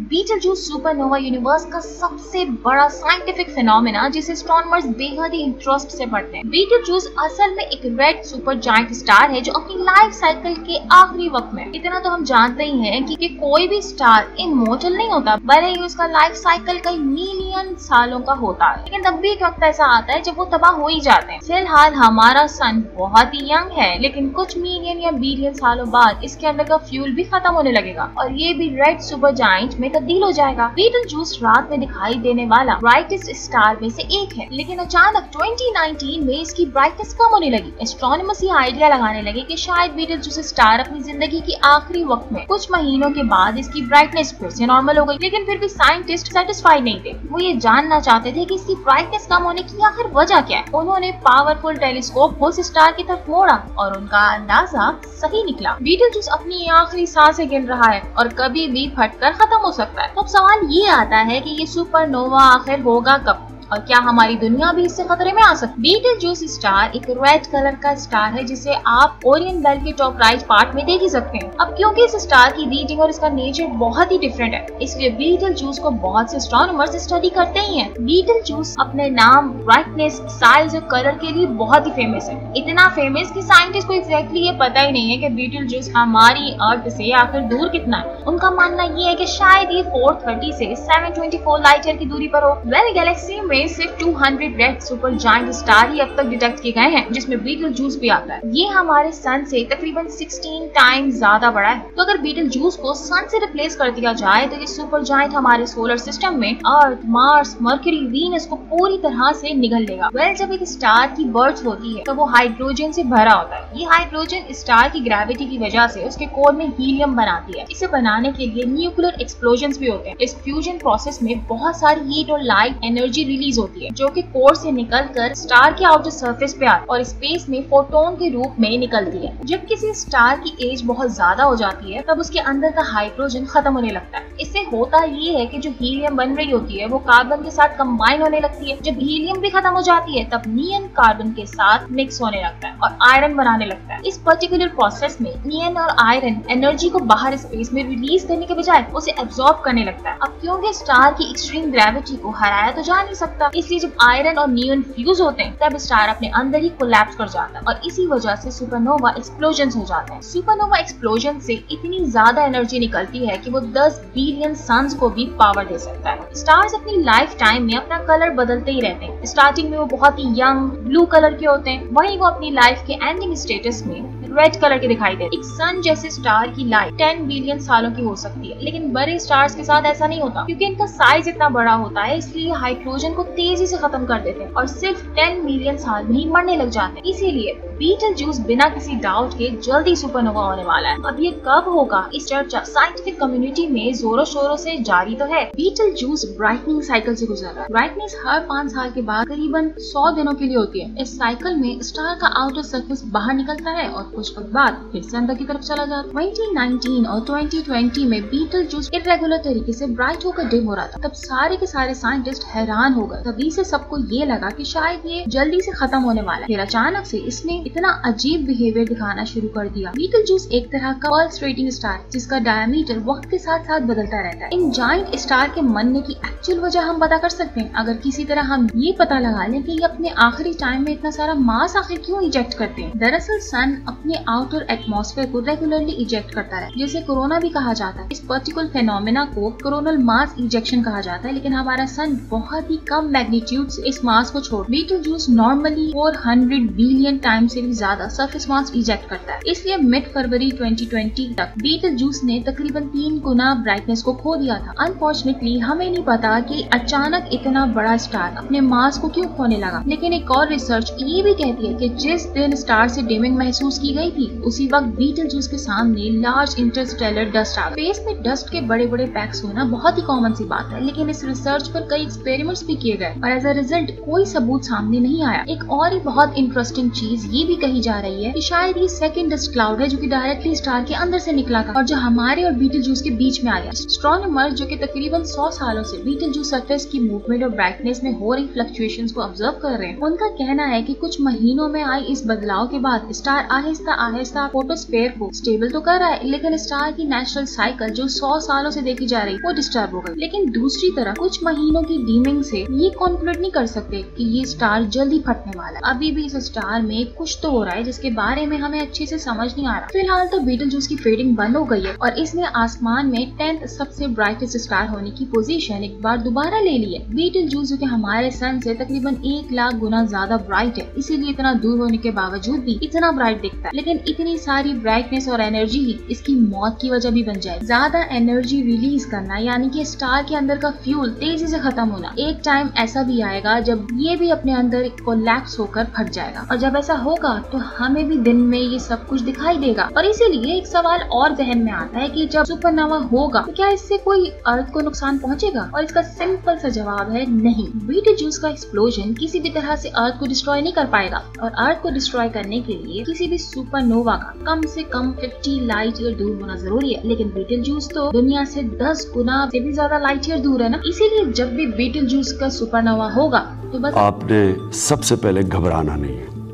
Beetlejuice supernova universe का सबसे बड़ा साइंटिफिक फिनोमेना जिसे एस्ट्रोनॉमर्स बेहद ही इंटरेस्ट से पढ़ते हैं। बीटलजूस असल में एक रेड सुपर जायंट स्टार है जो अपनी लाइफ साइकिल के आखिरी वक्त में, इतना तो हम जानते ही हैं कि कोई भी स्टार इमॉर्टल नहीं होता, भले ही उसका लाइफ साइकिल कई मिलियन सालों का होता है, लेकिन तब भी एक वक्त ऐसा आता है जब वो तबाह हो ही जाते हैं। फिलहाल हमारा सन बहुत ही यंग है, लेकिन कुछ मिलियन या बिलियन सालों बाद इसके अंदर का फ्यूल भी खत्म होने लगेगा और ये भी रेड सुपर जायंट में तब्दील हो जाएगा। बीटलजूस रात में दिखाई देने वाला ब्राइटेस्ट स्टार में से एक है, लेकिन अचानक 2019 में इसकी ब्राइटनेस कम होने लगी। एस्ट्रोनॉमर्स ये आइडिया लगाने लगे कि शायद बीटलजूस स्टार अपनी जिंदगी के आखिरी वक्त में कुछ महीनों के बाद इसकी ब्राइटनेस फिर से नॉर्मल हो गई, लेकिन फिर भी साइंटिस्ट सेटिस्फाइड नहीं थे। वो ये जानना चाहते थे कि इसकी ब्राइटनेस कम होने की आखिर वजह क्या है। उन्होंने पावरफुल टेलीस्कोप उस स्टार की तरफ मोड़ा और उनका अंदाजा सही निकला। बीटलजूस अपनी आखिरी सांसें गिन रहा है और कभी भी फटकर खत्म हो सकता है। तो अब सवाल ये आता है कि ये सुपरनोवा आखिर होगा कब और क्या हमारी दुनिया भी इससे खतरे में आ सकती है। बीटलजूस स्टार एक रेड कलर का स्टार है जिसे आप ओरियन बेल्ट के टॉप राइट पार्ट में देख ही सकते हैं। अब क्योंकि इस स्टार की रीडिंग और इसका नेचर बहुत ही डिफरेंट है, इसलिए बीटलजूस को बहुत से एस्ट्रोनॉमर्स स्टडी करते ही हैं। बीटलजूस अपने नाम, ब्राइटनेस, साइज और कलर के लिए बहुत ही फेमस है, इतना फेमस कि साइंटिस्ट को एग्जैक्टली ये पता ही नहीं है कि बीटलजूस हमारी अर्थ से आखिर दूर कितना है। उनका मानना ये है कि शायद ये 430 से 724 लाइट ईयर की दूरी पर हो। वेल, गैलेक्सी में सिर्फ 200 रेड सुपर जायंट स्टार ही अब तक डिटेक्ट किए गए हैं, जिसमें बीटलजूस भी आता है। ये हमारे सन से तकरीबन 16 टाइम्स ज्यादा बड़ा है। तो अगर बीटलजूस को सन से रिप्लेस कर दिया जाए तो ये सुपर जायंट हमारे सोलर सिस्टम में अर्थ, मार्स, मरकरी, वीनस को पूरी तरह से निगल लेगा। वेल, जब एक स्टार की बर्थ होती है तो वो हाइड्रोजन से भरा होता है। ये हाइड्रोजन स्टार की ग्रेविटी की वजह से उसके कोर में हीलियम बनाती है। इसे बनाने के लिए न्यूक्लियर एक्सप्लोजन भी होते हैं। इस फ्यूजन प्रोसेस में बहुत सारी हीट और लाइट एनर्जी रिलीज होती है जो कि कोर से निकलकर स्टार के आउटर सरफेस पे आती है और स्पेस में फोटोन के रूप में निकलती है। जब किसी स्टार की एज बहुत ज्यादा हो जाती है तब उसके अंदर का हाइड्रोजन खत्म होने लगता है। इससे होता ये है कि जो हीलियम बन रही होती है वो कार्बन के साथ कंबाइन होने लगती है। जब हीलियम भी खत्म हो जाती है तब नियन कार्बन के साथ मिक्स होने लगता है और आयरन बनाने लगता है। इस पर्टिकुलर प्रोसेस में नियन और आयरन एनर्जी को बाहर स्पेस में रिलीज करने के बजाय उसे एब्जॉर्ब करने लगता है। अब क्योंकि स्टार की एक्सट्रीम ग्रेविटी को हराया तो जा नहीं सकता, इसलिए जब आयरन और नियॉन फ्यूज होते हैं तब स्टार अपने अंदर ही कोलैप्स कर जाता है और इसी वजह से सुपरनोवा एक्सप्लोजन हो जाते हैं। सुपरनोवा एक्सप्लोजन से इतनी ज्यादा एनर्जी निकलती है कि वो 10 बिलियन सन्स को भी पावर दे सकता है। स्टार्स अपनी लाइफ टाइम में अपना कलर बदलते ही रहते हैं। स्टार्टिंग में वो बहुत ही यंग ब्लू कलर के होते हैं, वहीं वो अपनी लाइफ के एंडिंग स्टेटस में रेड कलर के दिखाई देते हैं। एक सन जैसे स्टार की लाइफ 10 बिलियन सालों की हो सकती है, लेकिन बड़े स्टार्स के साथ ऐसा नहीं होता क्योंकि इनका साइज इतना बड़ा होता है, इसलिए हाइड्रोजन को तेजी से खत्म कर देते हैं और सिर्फ 10 मिलियन साल में ही मरने लग जाते हैं। इसीलिए बीटलजूस बिना किसी डाउट के जल्दी सुपरनोवा होने वाला है। अब ये कब होगा, इस चर्चा साइंटिफिक कम्युनिटी में जोरों शोरों से जारी तो है। बीटलजूस ब्राइटनिंग साइकिल से गुजर रहा है। ब्राइटनेस हर 5 साल के बाद करीबन 100 दिनों के लिए होती है। इस साइकिल में स्टार का आउटर सरफेस बाहर निकलता है और कुछ वक्त बाद फिर से अंदर की तरफ चला जाता है। 2019 और 2020 में बीटलजूस इरेगुलर तरीके से ब्राइट होकर डिम हो रहा था। तब सारे के सारे साइंटिस्ट हैरान हो गए। तभी से सबको ये लगा कि शायद ये जल्दी से खत्म होने वाला है। फिर अचानक से इसने इतना अजीब बिहेवियर दिखाना शुरू कर दिया। बीटलजूस एक तरह का पल्सेटिंग स्टार जिसका डायमीटर वक्त के साथ साथ बदलता रहता है। इन जायंट स्टार के मरने की एक्चुअल वजह हम पता कर सकते हैं अगर किसी तरह हम ये पता लगा लें कि ये अपने आखिरी टाइम में इतना सारा मास आखिर क्यों इजेक्ट करते हैं। दरअसल सन अपने आउटर एटमॉस्फेयर को रेगुलरली इजेक्ट करता है, जिसे कोरोना भी कहा जाता है। इस पर्टिकुलर फेनोमेना को कोरोनल मास इजेक्शन कहा जाता है, लेकिन हमारा सन बहुत ही कम मैग्नीट्यूड से इस मास को छोड़। बीटलजूस नॉर्मली 400 बिलियन टाइम से भी ज्यादा सरफेस मास इजेक्ट करता है, इसलिए मिड फरवरी 2020 तक बीटलजूस ने तकरीबन 3 गुना ब्राइटनेस को खो दिया था। अनफॉर्चुनेटली हमें नहीं पता कि अचानक इतना बड़ा स्टार अपने मास को क्यों खोने लगा, लेकिन एक और रिसर्च ये भी कहती है कि जिस दिन स्टार से डिमिंग महसूस की गई थी उसी वक्त बीटलजूस के सामने लार्ज इंटरस्टेलर डस्ट आ गई। स्पेस में डस्ट के बड़े बड़े पैक्स होना बहुत ही कॉमन सी बात है, लेकिन इस रिसर्च पर कई एक्सपेरिमेंट्स भी किए गए और एज अ रिजल्ट कोई सबूत सामने नहीं आया। एक और ही बहुत इंटरेस्टिंग चीज ये भी कही जा रही है कि शायद ये सेकंड डस्ट क्लाउड है जो कि डायरेक्टली स्टार के अंदर से निकला था और जो हमारे और बीटलजूस के बीच में आ गया। एस्ट्रोनॉमर जो कि तकरीबन 100 सालों से बीटलजूस सरफेस की मूवमेंट और ब्राइटनेस में हो रही फ्लक्चुएशंस को ऑब्जर्व कर रहे हैं, उनका कहना है कि कुछ महीनों में आई इस बदलाव के बाद स्टार आहिस्ता आहिस्ता आहिस्ता फोटोस्फीयर को स्टेबल तो कर रहा है, लेकिन स्टार की नेचुरल साइकिल जो 100 सालों से देखी जा रही वो डिस्टर्ब हो गई। लेकिन दूसरी तरफ कुछ महीनों की डीमिंग से ये कॉन्क्लूड नहीं कर सकते कि ये स्टार जल्दी फटने वाला है। अभी भी इस स्टार में कुछ तो हो रहा है जिसके बारे में हमें अच्छे से समझ नहीं आ रहा। फिलहाल तो बीटलजूस की फेडिंग बंद हो गई है और इसने आसमान में 10th सबसे ब्राइटेस्ट स्टार होने की पोजीशन एक बार दोबारा ले ली है। बीटलजूस जो कि हमारे सन से तकरीबन 1 लाख गुना ज्यादा ब्राइट है, इसीलिए इतना दूर होने के बावजूद भी इतना ब्राइट दिखता है। लेकिन इतनी सारी ब्राइटनेस और एनर्जी ही इसकी मौत की वजह भी बन जाए। ज्यादा एनर्जी रिलीज करना यानी कि स्टार के अंदर का फ्यूल तेजी से खत्म होना। एक टाइम ऐसा भी आएगा जब ये भी अपने अंदर कोलैप्स होकर फट जाएगा, और जब ऐसा होगा तो हमें भी दिन में ये सब कुछ दिखाई देगा। और इसीलिए एक सवाल और जहन में आता है कि जब सुपरनोवा होगा तो क्या इससे कोई अर्थ को नुकसान पहुंचेगा? और इसका सिंपल सा जवाब है नहीं। बीटलजूस का एक्सप्लोजन किसी भी तरह से अर्थ को डिस्ट्रॉय नहीं कर पाएगा, और अर्थ को डिस्ट्रॉय करने के लिए किसी भी सुपरनोवा का कम से कम 50 लाइट ईयर दूर होना जरूरी है। लेकिन बीटलजूस तो दुनिया से 10 गुना से भी ज्यादा लाइट ईयर दूर है ना। इसीलिए जब भी बीटलजूस का सुपरनोवा होगा तो बस आपने सबसे पहले घबराना नहीं है।